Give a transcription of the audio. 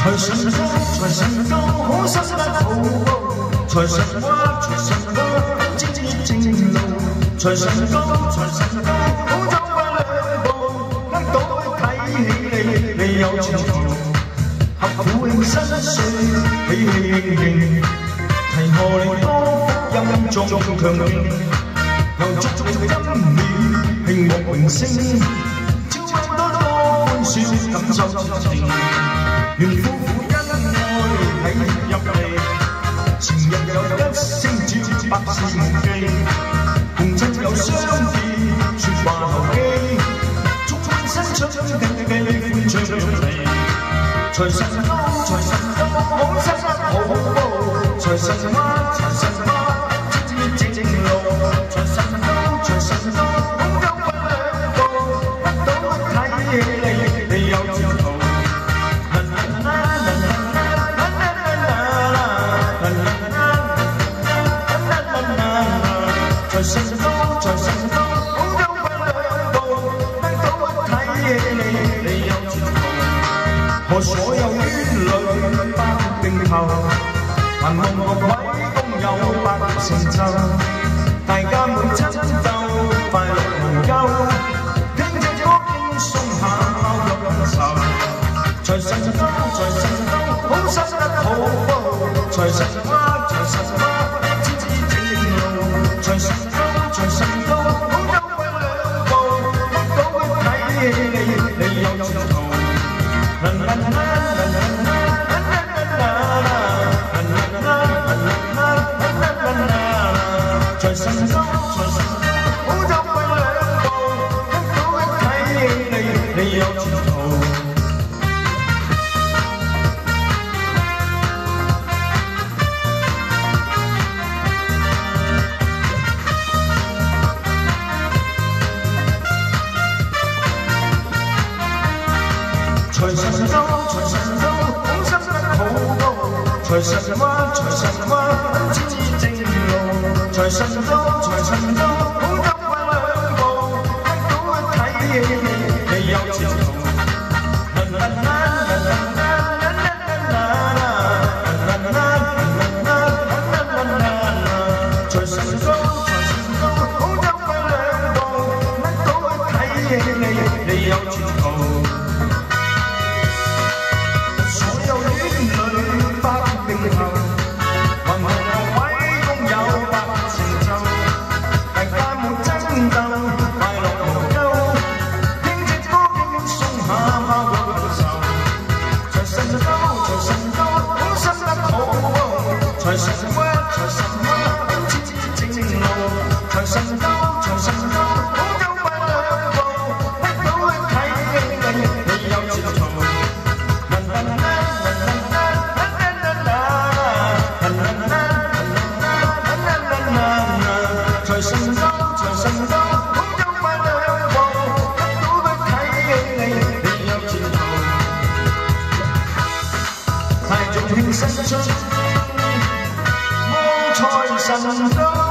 財神到，財神到，好心得好報。財神話，財神到，節節正路。財神到，財神到，好走快兩步，得到睇起你有前途。合苦慶新歲，喜氣盈盈，提賀靈多福音壯強勁，又足音面，慶樂榮聲，超多多歡笑，感受情。 願夫婦恩愛體貼入嚟，前日有一聲照百事無忌，共親友相見説話投機，祝歡新春歡唱嚟。財神到，財神到，好心得好報。財神話，財神話，節節正路。財神到，財神到，好走快兩步，得到睇起你有前途。 財神到，財神到，好走快兩步，得到睇你有前途。何所有冤侶百定頭，還望各位公有百成就，大家每親鬥，快樂無憂。聽隻歌輕鬆下，拋卻感受。財神到，財神到，好心得好報。財神話，財神話，節節正路。財神。 財神到，好走快兩步，得到睇你有前途。財神到，財神到，好走快兩步，得到睇你有前途。 財神到，財神到，好心得好報。財神話，財神話，節節正路。財神到，財神到，好走快兩步，得到睇你有前途。財神到，財神到，好走快兩步，得到睇你有前途。 財神話，財神話，節節正路。財神到，財神到，好走快兩步，得到睇你有前途。財神到，財神到，好走快兩步，得到睇你有前途。太早慶新春。 財神到。